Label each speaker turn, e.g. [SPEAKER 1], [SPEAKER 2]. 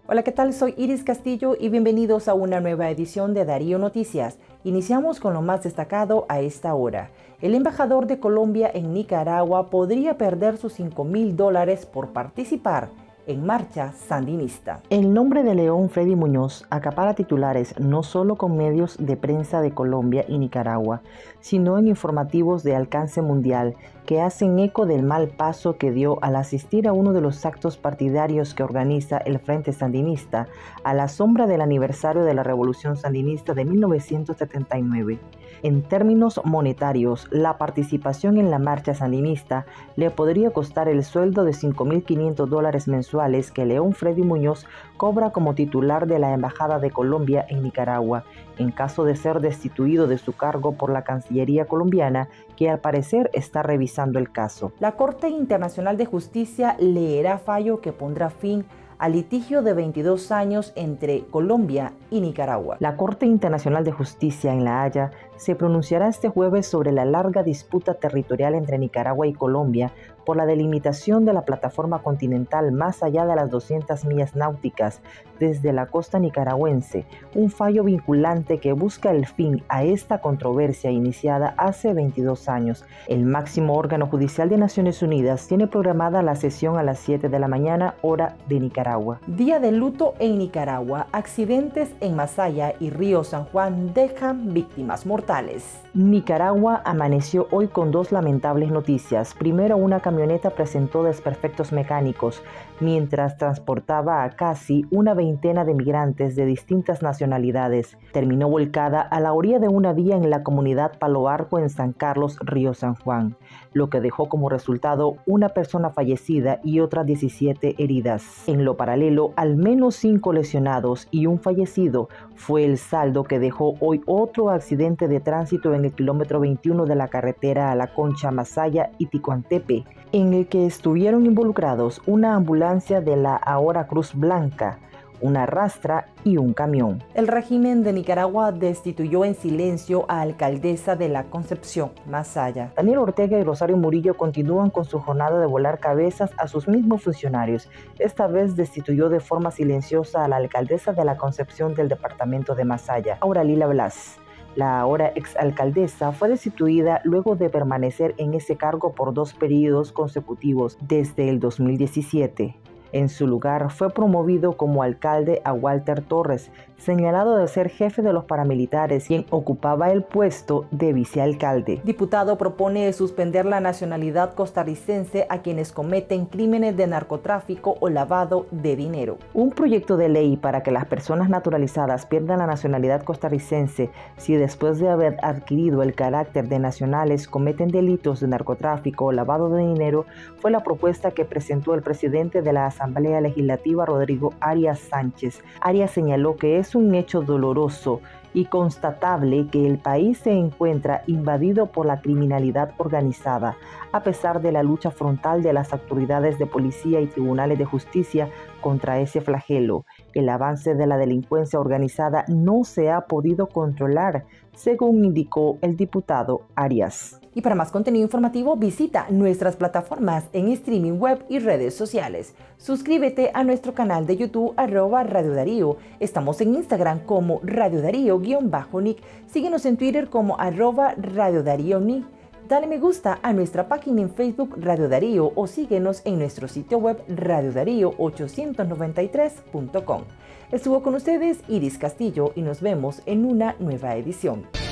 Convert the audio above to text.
[SPEAKER 1] Hola, ¿qué tal? Soy Iris Castillo y bienvenidos a una nueva edición de Darío Noticias. Iniciamos con lo más destacado a esta hora. El embajador de Colombia en Nicaragua podría perder sus $5.000 por participar en marcha sandinista. El nombre de León Freddy Muñoz acapara titulares no solo con medios de prensa de Colombia y Nicaragua, sino en informativos de alcance mundial que hacen eco del mal paso que dio al asistir a uno de los actos partidarios que organiza el Frente Sandinista a la sombra del aniversario de la Revolución Sandinista de 1979. En términos monetarios, la participación en la marcha sandinista le podría costar el sueldo de $5.500 mensuales que León Freddy Muñoz cobra como titular de la Embajada de Colombia en Nicaragua, en caso de ser destituido de su cargo por la Cancillería colombiana, que al parecer está revisando el caso. La Corte Internacional de Justicia leerá fallo que pondrá fin al litigio de 22 años entre Colombia y Nicaragua. La Corte Internacional de Justicia en La Haya se pronunciará este jueves sobre la larga disputa territorial entre Nicaragua y Colombia por la delimitación de la plataforma continental más allá de las 200 millas náuticas desde la costa nicaragüense, un fallo vinculante que busca el fin a esta controversia iniciada hace 22 años. El máximo órgano judicial de Naciones Unidas tiene programada la sesión a las 7 de la mañana, hora de Nicaragua. Día de luto en Nicaragua. Accidentes en Masaya y Río San Juan dejan víctimas mortales. Nicaragua amaneció hoy con dos lamentables noticias. Primero, una camioneta presentó desperfectos mecánicos mientras transportaba a casi una veintena de migrantes de distintas nacionalidades. Terminó volcada a la orilla de una vía en la comunidad Palo Arco en San Carlos, Río San Juan, lo que dejó como resultado una persona fallecida y otras 17 heridas. En lo paralelo, al menos 5 lesionados y un fallecido fue el saldo que dejó hoy otro accidente de tránsito en el kilómetro 21 de la carretera a La Concha, Masaya y Ticuantepe, en el que estuvieron involucrados una ambulancia de la ahora Cruz Blanca, una rastra y un camión. El régimen de Nicaragua destituyó en silencio a alcaldesa de la Concepción, Masaya. Daniel Ortega y Rosario Murillo continúan con su jornada de volar cabezas a sus mismos funcionarios. Esta vez destituyó de forma silenciosa a la alcaldesa de la Concepción del departamento de Masaya, Auralila Blas. La ahora exalcaldesa fue destituida luego de permanecer en ese cargo por 2 periodos consecutivos desde el 2017. En su lugar fue promovido como alcalde a Walter Torres, señalado de ser jefe de los paramilitares, quien ocupaba el puesto de vicealcalde. Diputado propone suspender la nacionalidad costarricense a quienes cometen crímenes de narcotráfico o lavado de dinero. Un proyecto de ley para que las personas naturalizadas pierdan la nacionalidad costarricense si después de haber adquirido el carácter de nacionales cometen delitos de narcotráfico o lavado de dinero fue la propuesta que presentó el presidente de la Asamblea Legislativa, Rodrigo Arias Sánchez. Arias señaló que es un hecho doloroso y constatable que el país se encuentra invadido por la criminalidad organizada, a pesar de la lucha frontal de las autoridades de policía y tribunales de justicia contra ese flagelo. El avance de la delincuencia organizada no se ha podido controlar, según indicó el diputado Arias. Y para más contenido informativo, visita nuestras plataformas en streaming web y redes sociales. Suscríbete a nuestro canal de YouTube @Radio Darío. Estamos en Instagram como Radio Darío_Nick. Síguenos en Twitter como @Radio Darío Nick. Dale me gusta a nuestra página en Facebook Radio Darío o síguenos en nuestro sitio web radiodarío893.com. Estuvo con ustedes Iris Castillo y nos vemos en una nueva edición.